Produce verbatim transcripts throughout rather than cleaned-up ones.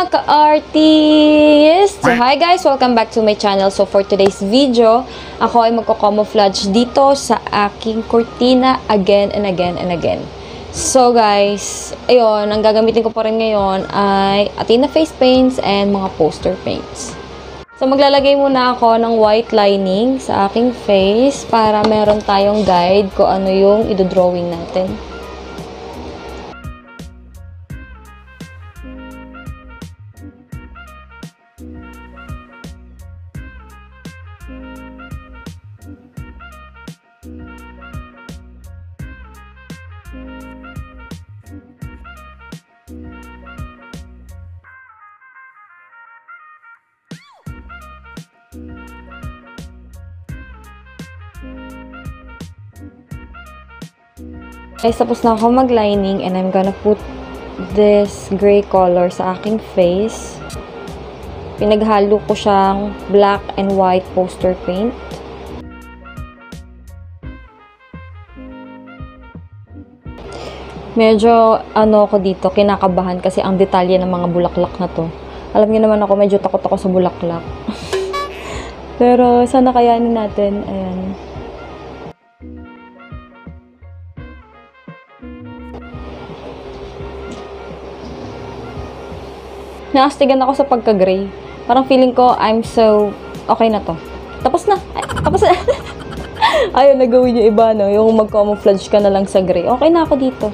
mga ka-artist! So, hi guys! Welcome back to my channel. So, for today's video, ako ay magko-camouflage dito sa aking kurtina again and again and again. So, guys, ayun, ang gagamitin ko pa rin ngayon ay Athena face paints and mga poster paints. So, maglalagay muna ako ng white lining sa aking face para meron tayong guide kung ano yung idodrawing natin. Guys, tapos na ako mag-lining and I'm gonna put this gray color sa aking face. Pinaghalo ko siyang black and white poster paint. Medyo ano ako dito, kinakabahan kasi ang detalye ng mga bulaklak na to. Alam niyo naman ako, medyo takot ako sa bulaklak. Pero sana kayanin natin. Ayan. Naastigan ako sa pagka-gray. Parang feeling ko, I'm so, okay na to. Tapos na. Ay, tapos na. Ayaw na gawin yung iba, no? Yung mag-camouflage ka na lang sa gray. Okay na ako dito.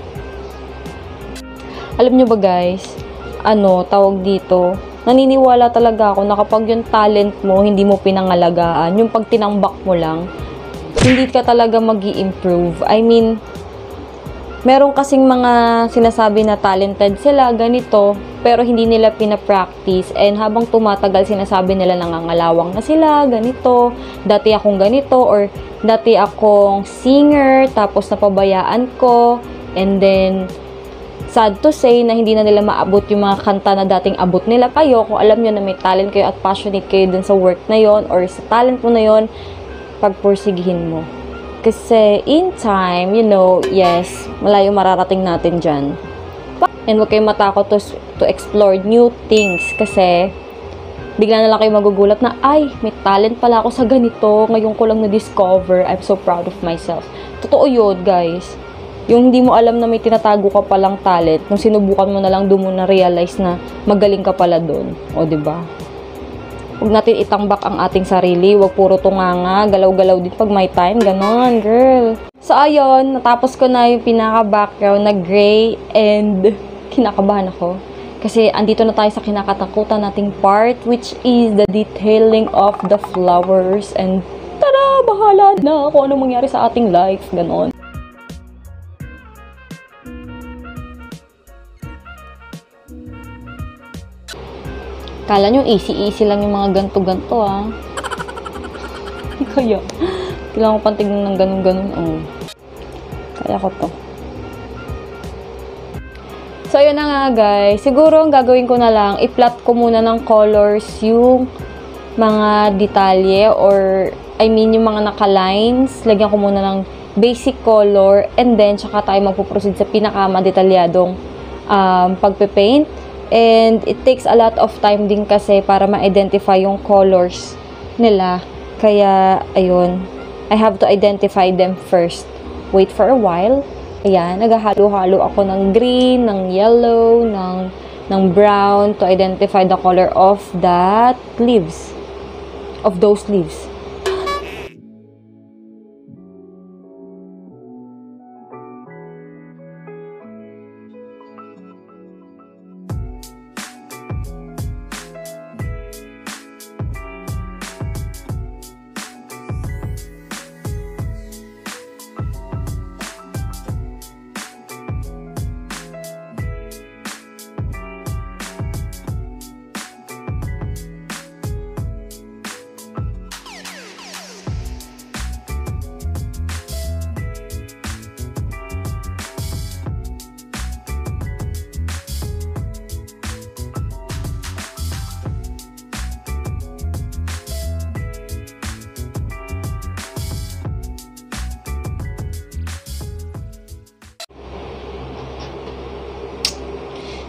Alam nyo ba, guys? Ano, tawag dito. Naniniwala talaga ako na kapag yung talent mo, hindi mo pinangalagaan, yung pag tinambak mo lang, hindi ka talaga mag-i-improve. I mean, meron kasing mga sinasabi na talented sila, ganito, pero hindi nila pina-practice. And habang tumatagal, sinasabi nila nangangalawang na sila, ganito, dati akong ganito, or dati akong singer, tapos napabayaan ko, and then, sad to say na hindi na nila maabot yung mga kanta na dating abot nila kayo. Kung alam nyo na may talent kayo at passionate kayo dun sa work na yon or sa talent mo na yon, pagpursigihin mo. Kasi in time, you know, yes, malayo mararating natin dyan. And huwag kayong matakot to, to explore new things kasi bigla na lang kayo magugulat na, ay, may talent pala ako sa ganito. Ngayon ko lang na-discover. I'm so proud of myself. Totoo yun, guys. Yung hindi mo alam na may tinatago ka palang talent, nung sinubukan mo na lang, doon mo na-realize na magaling ka pala doon. O, diba? Huwag natin itambak ang ating sarili. Huwag puro tunganga. Galaw-galaw din pag may time. Ganon, girl. So, ayun. Natapos ko na yung pinaka-background na gray and kinakabahan ako. Kasi andito na tayo sa kinakatakutan nating part, which is the detailing of the flowers. And tada! Bahala na kung anong mangyari sa ating life. Ganon. Kala nyo easy-easy lang yung mga ganto-ganto, ah. Kaya, kailangan ko pang tignan ng ganun-ganun. Oh. Kaya ko to. So, yun na nga, guys. Siguro, ang gagawin ko na lang, i-plot ko muna ng colors yung mga detalye or, I mean, yung mga naka-lines. Lagyan ko muna ng basic color and then, tsaka tayo magpuproceed sa pinaka-madetalyadong um, pagpe-paint. And it takes a lot of time din kasi para ma-identify yung colors nila. Kaya, ayun. I have to identify them first. Wait for a while. Ayan, naghahalo-halo ako ng green, ng yellow, ng, ng brown to identify the color of that leaves. Of those leaves.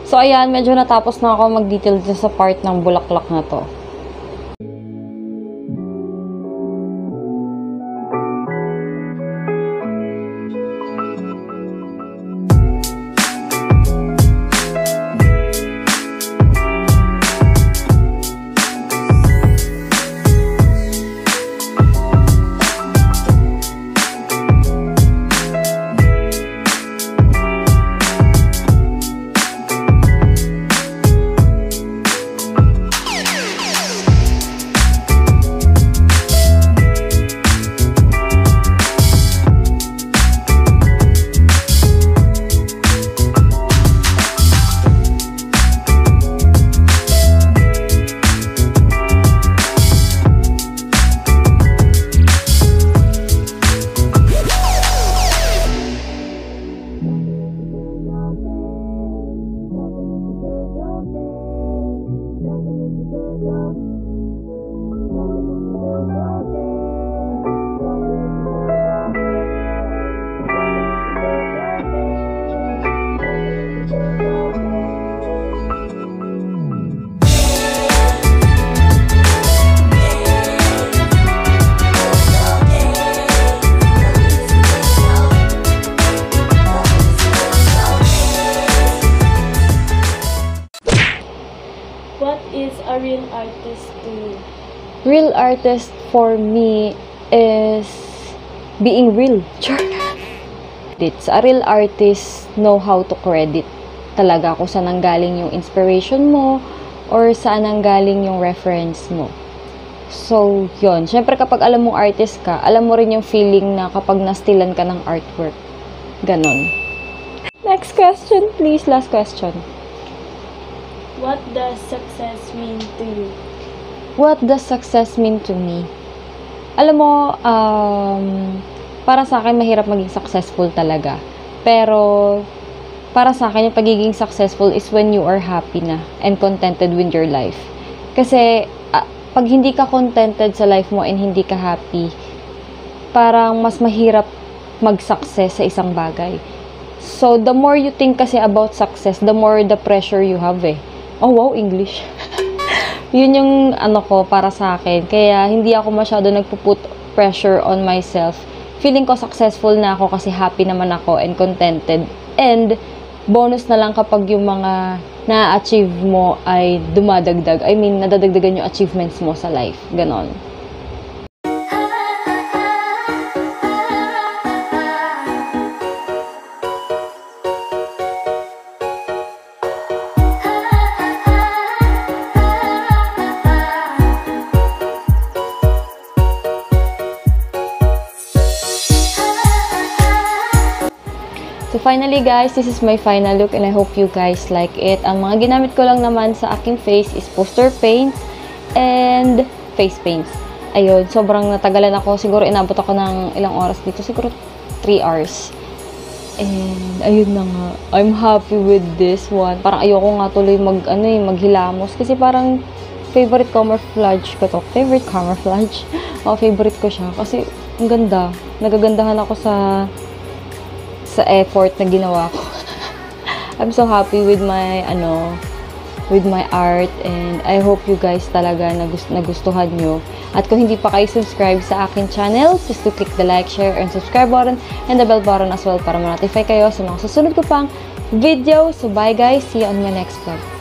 So, ayan, medyo natapos na ako mag-detail sa part ng bulaklak na to. What is a real artist to you? Real artist for me is being real. It's a real artist know how to credit talaga kung saan nanggaling yung inspiration mo or saan nanggaling yung reference mo. So, yun. Siyempre, kapag alam mong artist ka, alam mo rin yung feeling na kapag nastilan ka ng artwork. Ganon. Next question, please. Last question. What does success mean to you? What does success mean to me? Alam mo, um, para sa akin, mahirap maging successful talaga. Pero, para sa akin, yung pagiging successful is when you are happy na and contented with your life. Kasi, uh, pag hindi ka contented sa life mo and hindi ka happy, parang mas mahirap mag-success sa isang bagay. So, the more you think kasi about success, the more the pressure you have eh. Oh, wow, English. Yun yung ano ko para sa akin. Kaya hindi ako masyado nagpuput pressure on myself. Feeling ko successful na ako kasi happy naman ako and contented. And bonus na lang kapag yung mga na-achieve mo ay dumadagdag. I mean, nadadagdagan yung achievements mo sa life. Ganon. So finally guys, this is my final look and I hope you guys like it. Ang mga ginamit ko lang naman sa aking face is poster paints and face paints. Ayun, sobrang natagalan ako. Siguro inabot ako ng ilang oras dito. Siguro three hours. And ayun na nga. I'm happy with this one. Parang ayoko nga tuloy mag, ano, eh, maghilamos. Kasi parang favorite camouflage ko to. Favorite camouflage? Oh, favorite ko siya. Kasi ang ganda. Nagagandahan ako sa sa effort na ginawa ko. I'm so happy with my ano with my art and I hope you guys talaga nagust nagustuhan nyo. At kung hindi pa kayo subscribe sa akin channel, please to click the like, share, and subscribe button and the bell button as well para ma-notify kayo sa mga susunod ko pang video. So bye guys, see you on my next vlog.